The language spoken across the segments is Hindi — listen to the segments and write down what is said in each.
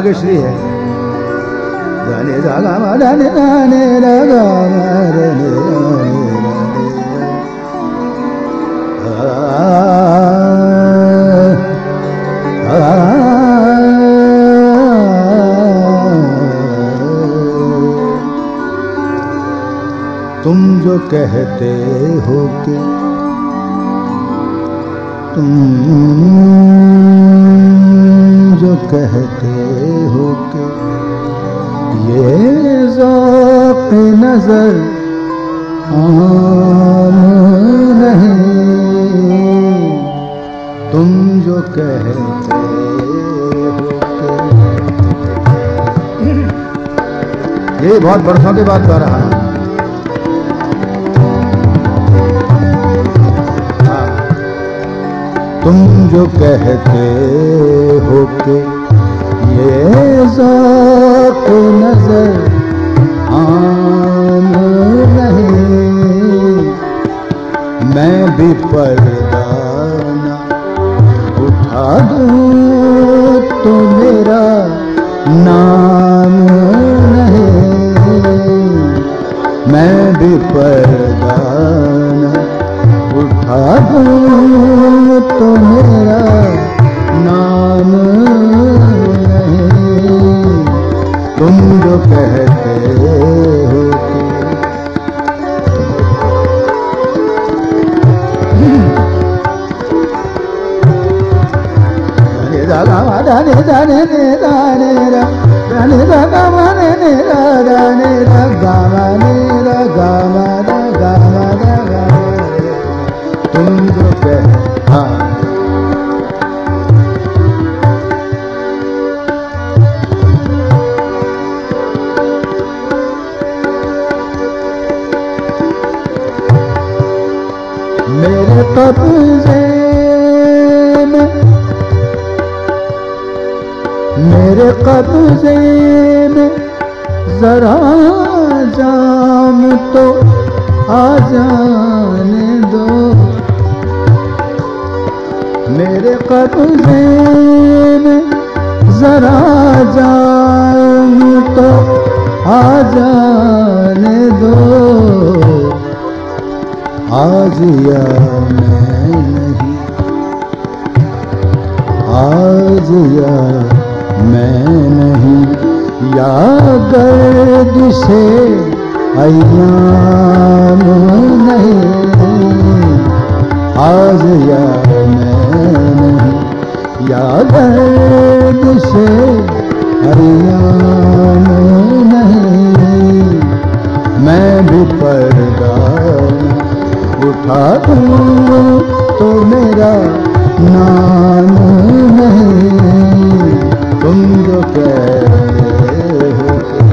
रागश्री है। धने धागा मा धने धने रागा मा धने तुम जो कहते हो कि तुम जो कहते हो कि ये ज़ौक़ नज़र आम नहीं, तुम जो कहते हो कि ये बहुत बरसों के बाद गा रहा हूं। तुम जो कहते हो कि ये ज़ौक़ नज़र आम नहीं, मैं भी पर्दा न उठा दूँ तो मेरा नाम नहीं, मैं भी पर्दा न उठा दूँ तो मेरा नाम नहीं, तुम जो कहते हो कि धागा मा धने धने धने रा धने धागा मा धने रा धने धागा मा धने गा मा धागा मा धागा, तुम जो कह हाँ मेरे कब्ज़े में, मेरे कब्ज़े में ज़रा जाम तो आ जाने दो, मेरे कब्ज़े में ज़रा जाम तो आ जाने दो, आज या मैं नहीं, आज या मैं नहीं, या गर्दिशे अय्याम नहीं, आज या मैं नहीं, या गर्दिशे अय्याम नहीं, मैं भी पर्दा उठा दूँ तो मेरा नाम नहीं, तुम जो कहते हो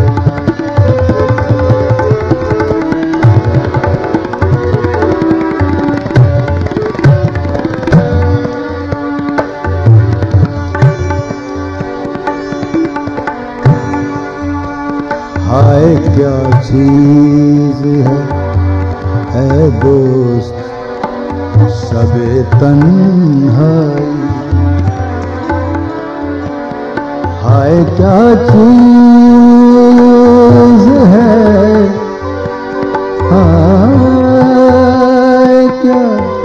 हाय क्या चीज़ है दोस्त सबे तन्हाई, हाय क्या चीज़ है, हाय क्या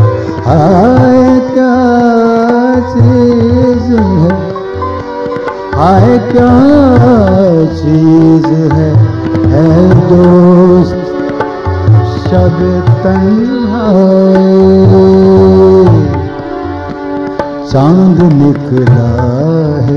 चीज़ है, हाय क्या चीज़ है दोस्त शब तन्हाई, चांद निकला है,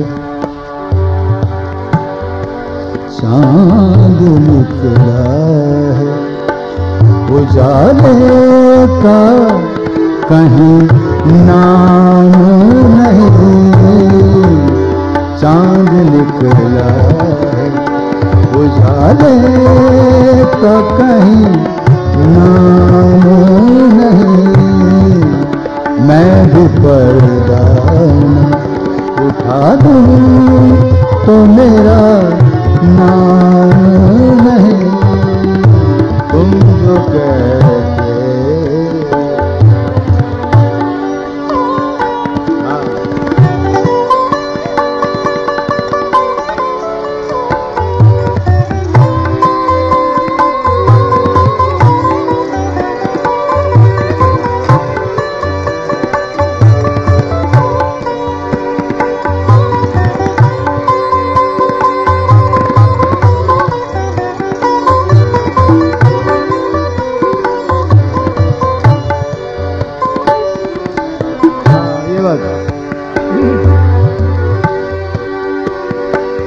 चांद निकला है, उजाले का कहीं नाम नहीं, चांद निकला है, उजाले का कहीं नाम नहीं, मैं भी पर्दा उठा दूँ तो मेरा नाम नहीं, तुम जो कहते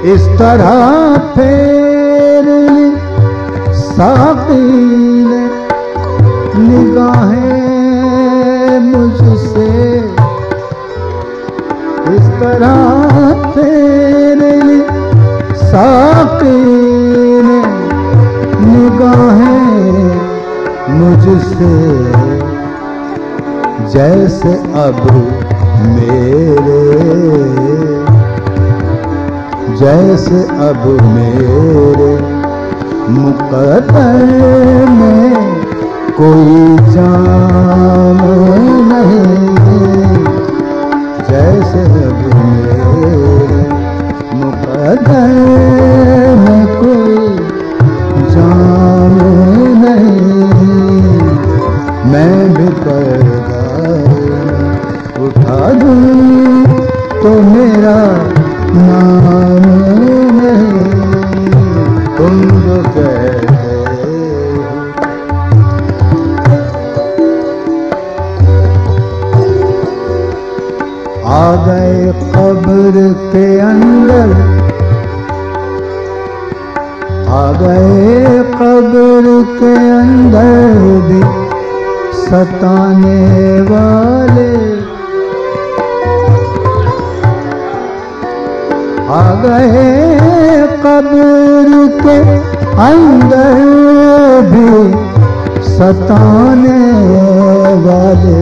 इस तरह फेर ली साकी ने निगाहें मुझसे, इस तरह फेर ली साकी ने निगाहें मुझसे, जैसे अब मेरे, जैसे अब मेरे मुकद्दर में कोई जाम नहीं, जैसे अब मेरे मुकद्दर में कोई जाम नहीं। मैं भी पर्दा उठा दूं तो मेरा नाम नहीं, तुम जो कहते हो। आ गए कब्र के अंदर, आ गए कब्र के अंदर भी सताने वाले, आ गए कब्र के अंदर भी सताने वाले,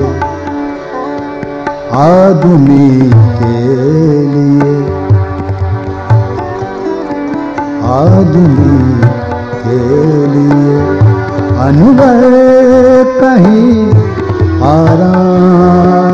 आदमी के लिए, आदमी के लिए अनवर कहीं आराम